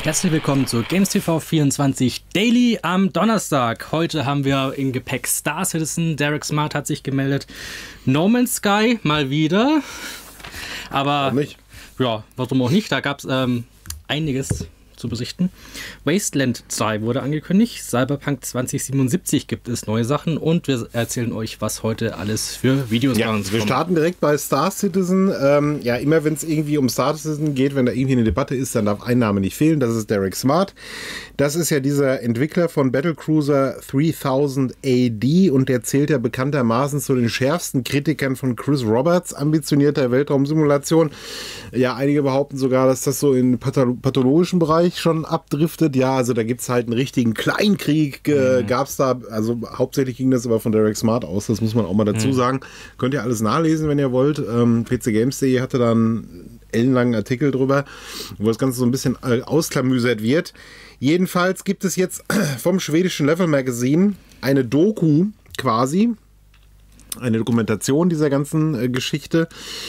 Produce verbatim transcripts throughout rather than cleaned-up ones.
Herzlich willkommen zu Games T V vierundzwanzig Daily am Donnerstag. Heute haben wir im Gepäck Star Citizen, Derek Smart hat sich gemeldet, No Man's Sky mal wieder. Aber warum nicht? Ja, warum auch nicht? Da gab es ähm, einiges zu berichten. Wasteland zwei wurde angekündigt, Cyberpunk zwanzig siebenundsiebzig gibt es neue Sachen und wir erzählen euch, was heute alles für Videos ja, bei uns wir kommen. starten direkt bei Star Citizen. Ähm, ja, immer wenn es irgendwie um Star Citizen geht, wenn da irgendwie eine Debatte ist, dann darf ein Name nicht fehlen. Das ist Derek Smart. Das ist ja dieser Entwickler von Battlecruiser dreitausend A D und der zählt ja bekanntermaßen zu den schärfsten Kritikern von Chris Roberts, ambitionierter Weltraumsimulation. Ja, einige behaupten sogar, dass das so in pathologischen Bereich schon abdriftet. Ja, also da gibt es halt einen richtigen Kleinkrieg, äh, mhm. gab es da, also hauptsächlich ging das aber von Derek Smart aus, das muss man auch mal dazu mhm. sagen. Könnt ihr alles nachlesen, wenn ihr wollt. Ähm, P C Games punkt de hatte da einen ellenlangen Artikel drüber, wo das Ganze so ein bisschen äh, ausklamüsert wird. Jedenfalls gibt es jetzt vom schwedischen Level Magazine eine Doku quasi, eine Dokumentation dieser ganzen äh, Geschichte.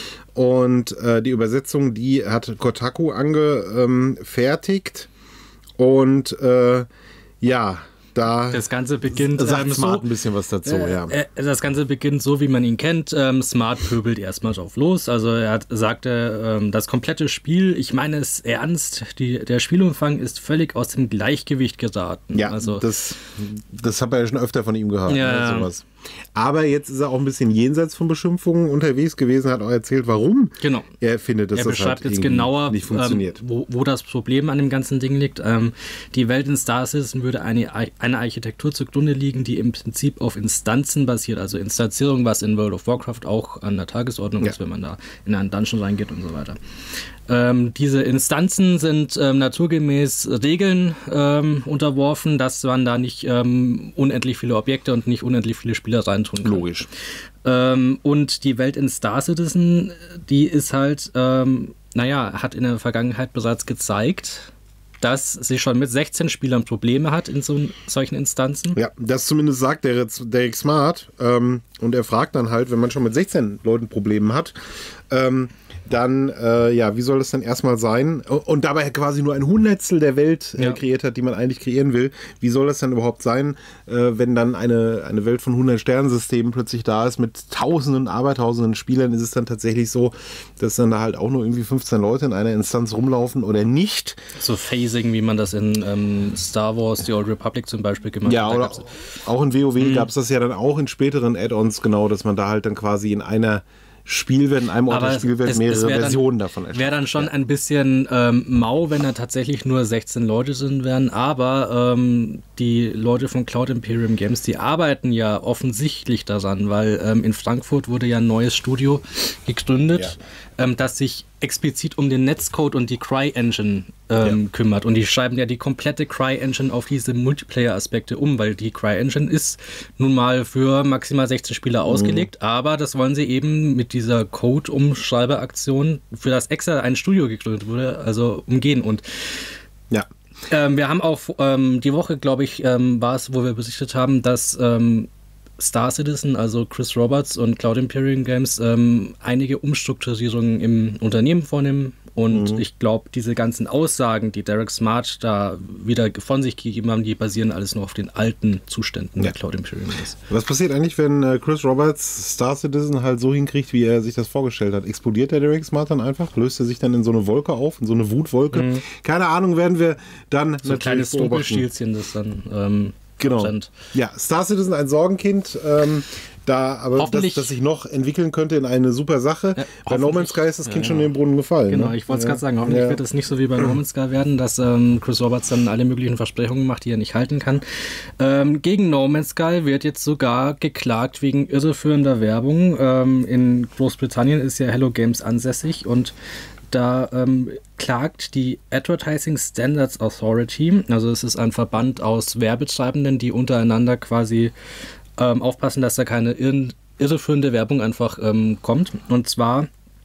Und äh, die Übersetzung, die hat Kotaku angefertigt. Und äh, ja, da das Ganze beginnt sagt ähm, Smart so, ein bisschen was dazu. Äh, ja. äh, das Ganze beginnt so, wie man ihn kennt. Ähm, Smart pöbelt erstmal drauf los. Also er hat, sagte, ähm, das komplette Spiel, ich meine es ernst, die, der Spielumfang ist völlig aus dem Gleichgewicht geraten. Ja, also, das, das habe ich ja schon öfter von ihm gehört. Ja. Ne, sowas. Aber jetzt ist er auch ein bisschen jenseits von Beschimpfungen unterwegs gewesen, hat auch erzählt, warum genau. er findet, dass er das beschreibt halt jetzt genauer, nicht funktioniert. Ähm, wo, wo das Problem an dem ganzen Ding liegt. Ähm, die Welt in Star Citizen würde eine, eine Architektur zugrunde liegen, die im Prinzip auf Instanzen basiert, also Instanzierung, was in World of Warcraft auch an der Tagesordnung ja. ist, wenn man da in einen Dungeon reingeht und so weiter. Ähm, diese Instanzen sind ähm, naturgemäß Regeln ähm, unterworfen, dass man da nicht ähm, unendlich viele Objekte und nicht unendlich viele Spieler reintun kann. Logisch. Ähm, und die Welt in Star Citizen, die ist halt, ähm, naja, hat in der Vergangenheit bereits gezeigt, dass sie schon mit sechzehn Spielern Probleme hat in so, solchen Instanzen. Ja, das zumindest sagt der Derek Smart. Ähm, und er fragt dann halt, wenn man schon mit sechzehn Leuten Probleme hat, ähm, dann, äh, ja, wie soll das dann erstmal sein? Und dabei quasi nur ein Hundertstel der Welt äh, ja. kreiert hat, die man eigentlich kreieren will. Wie soll das dann überhaupt sein, äh, wenn dann eine, eine Welt von hundert Sternensystemen plötzlich da ist, mit tausenden, abertausenden Spielern, ist es dann tatsächlich so, dass dann da halt auch nur irgendwie fünfzehn Leute in einer Instanz rumlaufen oder nicht? So Phasing, wie man das in ähm, Star Wars, The Old Republic zum Beispiel gemacht ja, hat. Ja, oder auch in WoW mhm. gab es das ja dann auch in späteren Add-ons, genau, dass man da halt dann quasi in einer Spielwelt, in einem Ort der Spielwelt mehrere Versionen dann, davon erscheinen. Wäre dann schon ja. ein bisschen ähm, mau, wenn da tatsächlich nur sechzehn Leute sind werden, aber ähm, die Leute von Cloud Imperium Games, die arbeiten ja offensichtlich daran, weil ähm, in Frankfurt wurde ja ein neues Studio gegründet, ja. ähm, das sich explizit um den Netzcode und die Cry-Engine ähm, ja. kümmert. Und die schreiben ja die komplette Cry-Engine auf diese Multiplayer-Aspekte um, weil die Cry-Engine ist nun mal für maximal sechzehn Spieler ausgelegt, mhm. aber das wollen sie eben mit dieser Code-Umschreiberaktion, für das extra ein Studio gegründet wurde, also umgehen. Und ja. ähm, wir haben auch ähm, die Woche, glaube ich, ähm, war es, wo wir berichtet haben, dass ähm, Star Citizen, also Chris Roberts und Cloud Imperium Games, ähm, einige Umstrukturierungen im Unternehmen vornehmen. Und mhm. ich glaube, diese ganzen Aussagen, die Derek Smart da wieder von sich gegeben haben, die basieren alles noch auf den alten Zuständen ja. der Cloud Imperium Games. Was passiert eigentlich, wenn äh, Chris Roberts Star Citizen halt so hinkriegt, wie er sich das vorgestellt hat? Explodiert der Derek Smart dann einfach? Löst er sich dann in so eine Wolke auf, in so eine Wutwolke? Mhm. Keine Ahnung, werden wir dann so ein kleines Dunkelstielchen, das dann ähm, genau. brennt. Ja, Star Citizen, ein Sorgenkind, ähm, da, aber das, das sich noch entwickeln könnte in eine super Sache. Ja, bei No Man's Sky ist das Kind ja, schon in den Brunnen gefallen. Genau, ne? ich wollte es ja. gerade sagen, hoffentlich ja. wird es nicht so wie bei No Man's Sky werden, dass ähm, Chris Roberts dann alle möglichen Versprechungen macht, die er nicht halten kann. Ähm, gegen No Man's Sky wird jetzt sogar geklagt wegen irreführender Werbung. Ähm, in Großbritannien ist ja Hello Games ansässig und da ähm, klagt die Advertising Standards Authority, also es ist ein Verband aus Werbetreibenden, die untereinander quasi ähm, aufpassen, dass da keine irre, irreführende Werbung einfach ähm, kommt. Und zwar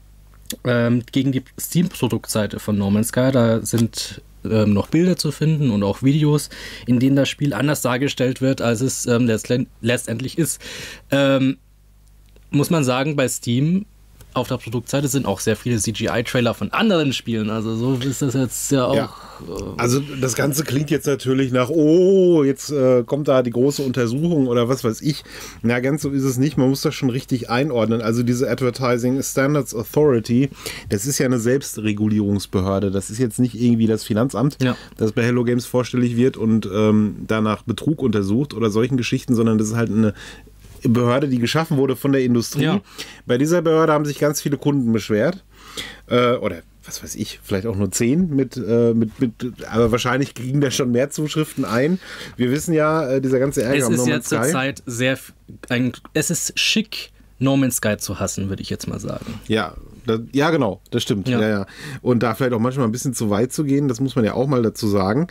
ähm, gegen die Steam-Produktseite von No Man's Sky. Da sind ähm, noch Bilder zu finden und auch Videos, in denen das Spiel anders dargestellt wird, als es ähm, letztendlich ist. Ähm, muss man sagen, bei Steam auf der Produktseite sind auch sehr viele C G I-Trailer von anderen Spielen. Also so ist das jetzt ja auch. Ja. Also das Ganze klingt jetzt natürlich nach, oh, jetzt äh, kommt da die große Untersuchung oder was weiß ich. Na, ganz so ist es nicht. Man muss das schon richtig einordnen. Also diese Advertising Standards Authority, das ist ja eine Selbstregulierungsbehörde. Das ist jetzt nicht irgendwie das Finanzamt, ja. das bei Hello Games vorstellig wird und ähm, danach Betrug untersucht oder solchen Geschichten, sondern das ist halt eine Behörde, die geschaffen wurde von der Industrie. Ja. Bei dieser Behörde haben sich ganz viele Kunden beschwert. Äh, oder was weiß ich, vielleicht auch nur zehn mit, äh, mit, mit, aber wahrscheinlich kriegen da schon mehr Zuschriften ein. Wir wissen ja, äh, dieser ganze Ärger es am ist No ja Man's Sky. Zurzeit sehr, ein, es ist schick, No Man's Sky zu hassen, würde ich jetzt mal sagen. Ja, das, ja genau, das stimmt. Ja. Ja, ja. Und da vielleicht auch manchmal ein bisschen zu weit zu gehen, das muss man ja auch mal dazu sagen.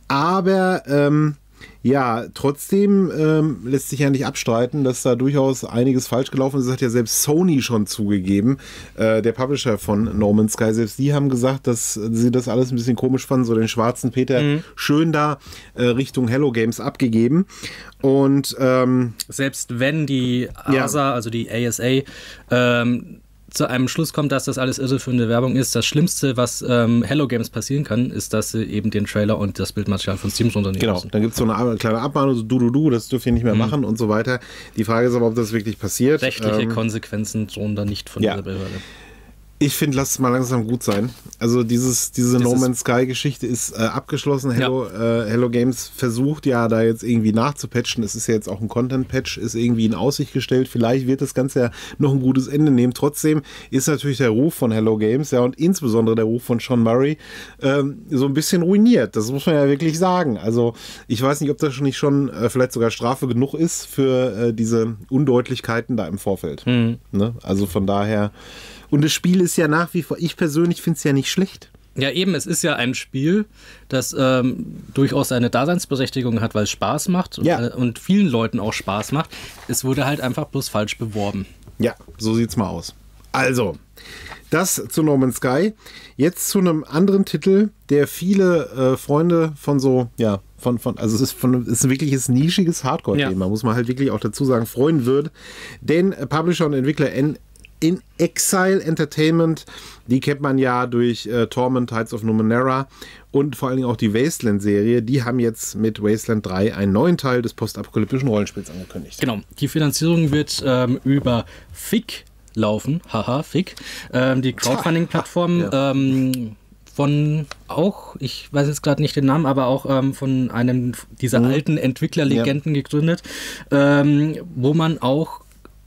Aber ähm, ja, trotzdem ähm, lässt sich ja nicht abstreiten, dass da durchaus einiges falsch gelaufen ist. Das hat ja selbst Sony schon zugegeben, äh, der Publisher von No Man's Sky. Selbst die haben gesagt, dass sie das alles ein bisschen komisch fanden, so den schwarzen Peter mhm. schön da äh, Richtung Hello Games abgegeben. Und ähm, selbst wenn die A S A, ja. also die A S A, ähm, zu einem Schluss kommt, dass das alles irreführende Werbung ist. Das Schlimmste, was ähm, Hello Games passieren kann, ist, dass sie eben den Trailer und das Bildmaterial von Steam runternehmen Genau, müssen. Dann gibt es so eine kleine Abmahnung, so du, du, du, das dürft ihr nicht mehr mhm. machen und so weiter. Die Frage ist aber, ob das wirklich passiert. Rechtliche ähm, Konsequenzen drohen da nicht von ja. dieser Behörde. Ich finde, lass es mal langsam gut sein. Also dieses, diese No Man's Sky-Geschichte ist äh, abgeschlossen. Hello, ja. äh, Hello Games versucht ja da jetzt irgendwie nachzupatchen. Es ist ja jetzt auch ein Content-Patch, ist irgendwie in Aussicht gestellt. Vielleicht wird das Ganze ja noch ein gutes Ende nehmen. Trotzdem ist natürlich der Ruf von Hello Games, ja, und insbesondere der Ruf von Sean Murray, ähm, so ein bisschen ruiniert. Das muss man ja wirklich sagen. Also ich weiß nicht, ob das schon nicht schon äh, vielleicht sogar Strafe genug ist für äh, diese Undeutlichkeiten da im Vorfeld. Mhm. Ne? Also von daher... Und das Spiel ist ja nach wie vor, ich persönlich finde es ja nicht schlecht. Ja eben, es ist ja ein Spiel, das ähm, durchaus eine Daseinsberechtigung hat, weil es Spaß macht ja. und, äh, und vielen Leuten auch Spaß macht. Es wurde halt einfach bloß falsch beworben. Ja, so sieht's mal aus. Also, das zu No Man's Sky. Jetzt zu einem anderen Titel, der viele äh, Freunde von so, ja, von, von, also es ist, von, es ist ein wirkliches nischiges Hardcore-Thema, ja. muss man halt wirklich auch dazu sagen, freuen wird. Denn Publisher und Entwickler N In Exile Entertainment, die kennt man ja durch äh, Torment, Tides of Numenera und vor allen Dingen auch die Wasteland-Serie. Die haben jetzt mit Wasteland drei einen neuen Teil des postapokalyptischen Rollenspiels angekündigt. Genau, die Finanzierung wird ähm, über F I G laufen, haha, F I G, ähm, die Crowdfunding-Plattform ja. ähm, von auch, ich weiß jetzt gerade nicht den Namen, aber auch ähm, von einem dieser mhm. alten Entwicklerlegenden ja. gegründet, ähm, wo man auch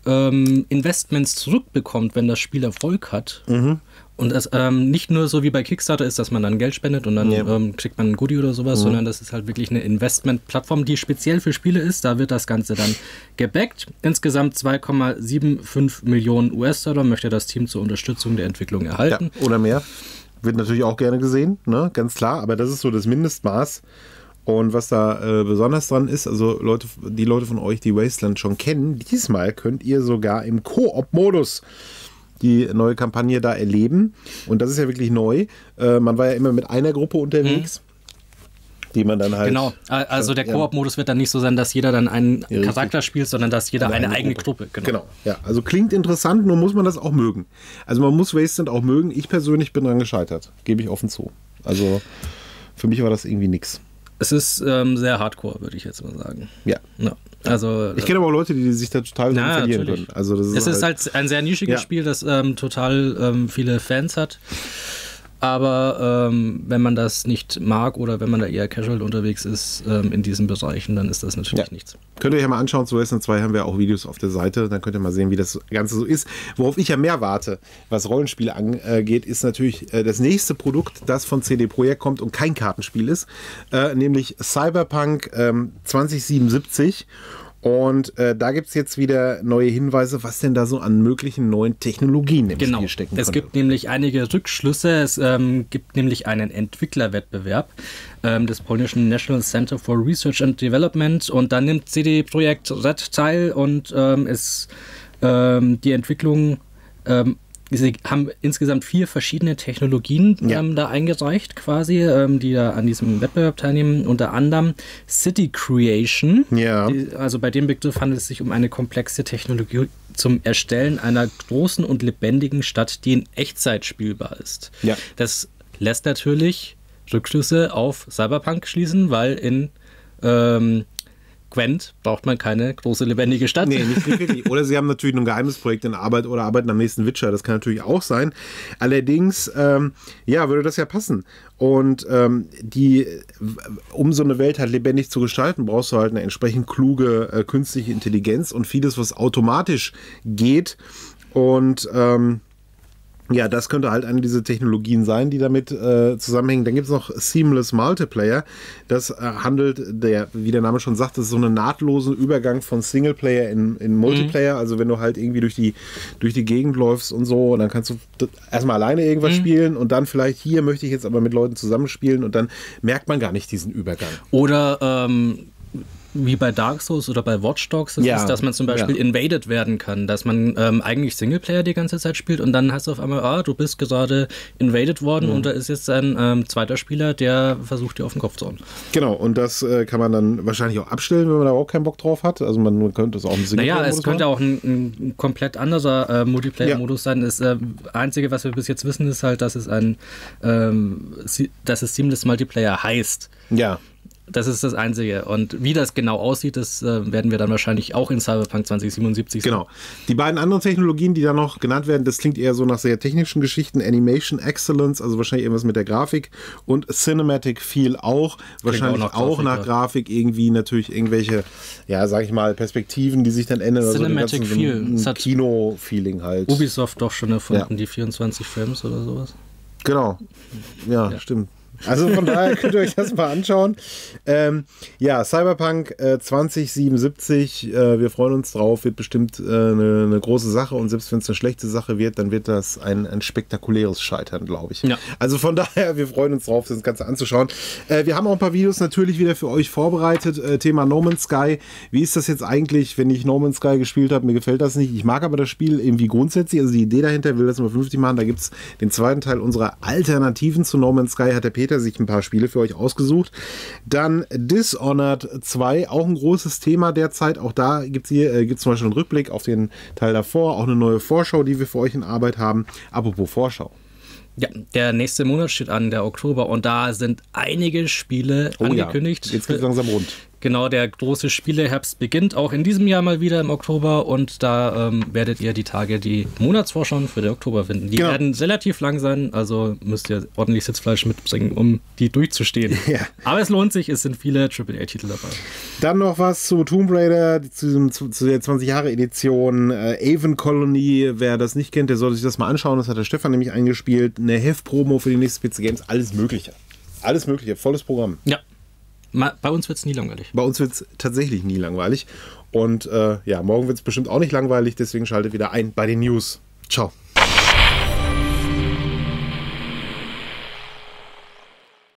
Investments zurückbekommt, wenn das Spiel Erfolg hat. Mhm. Und es ähm, nicht nur so wie bei Kickstarter ist, dass man dann Geld spendet und dann ja. ähm, kriegt man ein Goodie oder sowas, mhm. sondern das ist halt wirklich eine Investmentplattform, die speziell für Spiele ist. Da wird das Ganze dann gebackt. Insgesamt zwei Komma fünfundsiebzig Millionen U S-Dollar möchte das Team zur Unterstützung der Entwicklung erhalten. Ja, oder mehr. Wird natürlich auch gerne gesehen, ne? Ganz klar, aber das ist so das Mindestmaß. Und was da äh, besonders dran ist, also Leute, die Leute von euch, die Wasteland schon kennen, diesmal könnt ihr sogar im Koop-Modus die neue Kampagne da erleben. Und das ist ja wirklich neu. Äh, man war ja immer mit einer Gruppe unterwegs, mhm. die man dann halt... Genau, also der Koop-Modus wird dann nicht so sein, dass jeder dann einen ja, Charakter spielt, sondern dass jeder eine, eine eigene Gruppe. Gruppe. Genau. genau, ja. Also klingt interessant, nur muss man das auch mögen. Also man muss Wasteland auch mögen. Ich persönlich bin dran gescheitert, gebe ich offen zu. Also für mich war das irgendwie nix. Es ist ähm, sehr hardcore, würde ich jetzt mal sagen. Ja. ja. Also, ich kenne aber auch Leute, die sich da total ja, verlieren natürlich. können. Also das ist es ist halt, halt ein sehr nischiges ja. Spiel, das ähm, total ähm, viele Fans hat. Aber ähm, wenn man das nicht mag oder wenn man da eher casual unterwegs ist ähm, in diesen Bereichen, dann ist das natürlich ja. nichts. Könnt ihr euch ja mal anschauen, zu Wasteland zwei haben wir auch Videos auf der Seite, dann könnt ihr mal sehen, wie das Ganze so ist. Worauf ich ja mehr warte, was Rollenspiele angeht, ist natürlich äh, das nächste Produkt, das von C D Projekt kommt und kein Kartenspiel ist, äh, nämlich Cyberpunk ähm, zwanzig siebenundsiebzig. Und äh, da gibt es jetzt wieder neue Hinweise, was denn da so an möglichen neuen Technologien im genau. Spiel stecken Es könnte. gibt nämlich einige Rückschlüsse. Es ähm, gibt nämlich einen Entwicklerwettbewerb ähm, des polnischen National Center for Research and Development. Und da nimmt C D Projekt Red teil und ähm, es, ähm, die Entwicklung ähm, sie haben insgesamt vier verschiedene Technologien Ja. ähm, da eingereicht, quasi, ähm, die da an diesem Wettbewerb teilnehmen. Unter anderem City Creation. Ja. Die, also bei dem Begriff handelt es sich um eine komplexe Technologie zum Erstellen einer großen und lebendigen Stadt, die in Echtzeit spielbar ist. Ja. Das lässt natürlich Rückschlüsse auf Cyberpunk schließen, weil in ähm, Gwent braucht man keine große lebendige Stadt. Nee, nicht wirklich. Oder sie haben natürlich noch ein Geheimnisprojekt in Arbeit oder arbeiten am nächsten Witcher. Das kann natürlich auch sein. Allerdings, ähm, ja, würde das ja passen. Und ähm, die, um so eine Welt halt lebendig zu gestalten, brauchst du halt eine entsprechend kluge äh, künstliche Intelligenz und vieles, was automatisch geht. Und ähm, ja, das könnte halt eine dieser Technologien sein, die damit äh, zusammenhängen. Dann gibt es noch Seamless Multiplayer. Das äh, handelt, der, wie der Name schon sagt, das ist so ein nahtloser Übergang von Singleplayer in, in Multiplayer. Mhm. Also wenn du halt irgendwie durch die, durch die Gegend läufst und so, und dann kannst du erstmal alleine irgendwas mhm. spielen und dann vielleicht hier möchte ich jetzt aber mit Leuten zusammenspielen und dann merkt man gar nicht diesen Übergang. Oder ähm wie bei Dark Souls oder bei Watch Dogs ist, ja, es, dass man zum Beispiel ja. invaded werden kann, dass man ähm, eigentlich Singleplayer die ganze Zeit spielt und dann hast du auf einmal, ah, du bist gerade invaded worden mhm. und da ist jetzt ein ähm, zweiter Spieler, der versucht dir auf den Kopf zu hauen. Genau, und das äh, kann man dann wahrscheinlich auch abstellen, wenn man da auch keinen Bock drauf hat. Also man könnte es auch im Singleplayer Naja, es könnte machen. auch ein, ein komplett anderer äh, Multiplayer-Modus ja. sein. Das äh, Einzige, was wir bis jetzt wissen, ist halt, dass es ein ähm, dass es Seamless Multiplayer heißt. Ja. Das ist das Einzige. Und wie das genau aussieht, das äh, werden wir dann wahrscheinlich auch in Cyberpunk zwanzig siebenundsiebzig sehen. Genau. Die beiden anderen Technologien, die da noch genannt werden, das klingt eher so nach sehr technischen Geschichten. Animation Excellence, also wahrscheinlich irgendwas mit der Grafik. Und Cinematic Feel auch. Klingt wahrscheinlich auch, auch Grafik, nach ja. Grafik. Irgendwie natürlich irgendwelche, ja, sag ich mal, Perspektiven, die sich dann ändern. Cinematic also Feel. Ein, ein Kino-Feeling halt. Ubisoft doch schon erfunden, ja. die vierundzwanzig Frames oder sowas. Genau. Ja, ja. stimmt. Also von daher könnt ihr euch das mal anschauen. Ähm, ja, Cyberpunk äh, zwanzig siebenundsiebzig, äh, wir freuen uns drauf, wird bestimmt äh, eine, eine große Sache und selbst wenn es eine schlechte Sache wird, dann wird das ein, ein spektakuläres Scheitern, glaube ich. Ja. Also von daher, wir freuen uns drauf, das Ganze anzuschauen. Äh, wir haben auch ein paar Videos natürlich wieder für euch vorbereitet. Äh, Thema No Man's Sky. Wie ist das jetzt eigentlich, wenn ich No Man's Sky gespielt habe? Mir gefällt das nicht. Ich mag aber das Spiel irgendwie grundsätzlich, also die Idee dahinter, will das mal vernünftig machen. Da gibt es den zweiten Teil unserer Alternativen zu No Man's Sky, hat der Peter sich ein paar Spiele für euch ausgesucht. Dann Dishonored zwei, auch ein großes Thema derzeit. Auch da gibt es hier äh, gibt's zum Beispiel einen Rückblick auf den Teil davor, auch eine neue Vorschau, die wir für euch in Arbeit haben. Apropos Vorschau. Ja, der nächste Monat steht an, der Oktober, und da sind einige Spiele oh angekündigt. Ja. Jetzt geht es langsam rund. Genau, der große Spieleherbst beginnt auch in diesem Jahr mal wieder im Oktober und da ähm, werdet ihr die Tage die Monatsvorschauen für den Oktober finden. Die genau. werden relativ lang sein, also müsst ihr ordentlich Sitzfleisch mitbringen, um die durchzustehen. Ja. Aber es lohnt sich, es sind viele Triple A Titel dabei. Dann noch was zu Tomb Raider, zu, zu, zu der zwanzig-Jahre-Edition. Äh, Aven Colony, wer das nicht kennt, der sollte sich das mal anschauen. Das hat der Stefan nämlich eingespielt. Eine Heft-Promo für die nächsten P C Games, alles Mögliche. Alles Mögliche, volles Programm. Ja. Bei uns wird es nie langweilig. Bei uns wird es tatsächlich nie langweilig. Und äh, ja, morgen wird es bestimmt auch nicht langweilig, deswegen schaltet wieder ein bei den News. Ciao.